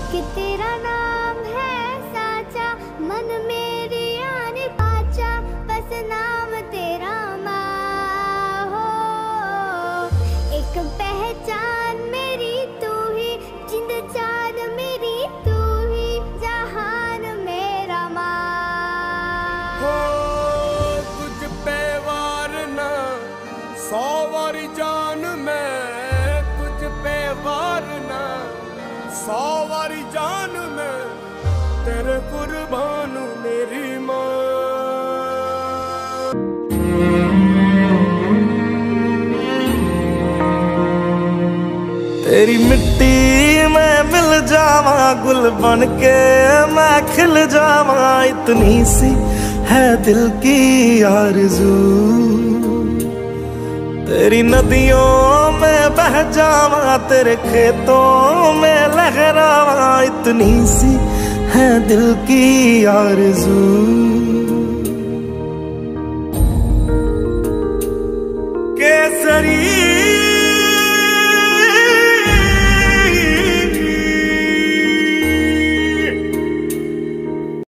कि तेरा नाम है साचा, मन मेरी आने पाचा, बस नाम तेरा माँ हो। एक पहचान मेरी तू ही, जिंद जान मेरी तू ही, जहान मेरा माँ हो। तुझ पे वार ना 100 वारी जान मैं, तुझ पे वार ना 100 वारी जान मैं, तेरे कुर्बान मेरी माँ। तेरी मिट्टी में मिल जावा, गुल बन के मैं खिल जावा, इतनी सी है दिल की आरज़ू। तेरी नदियों में बह जावा, तेरे खेतों में लहरावा, इतनी सी है दिल की आरज़ू। केसरी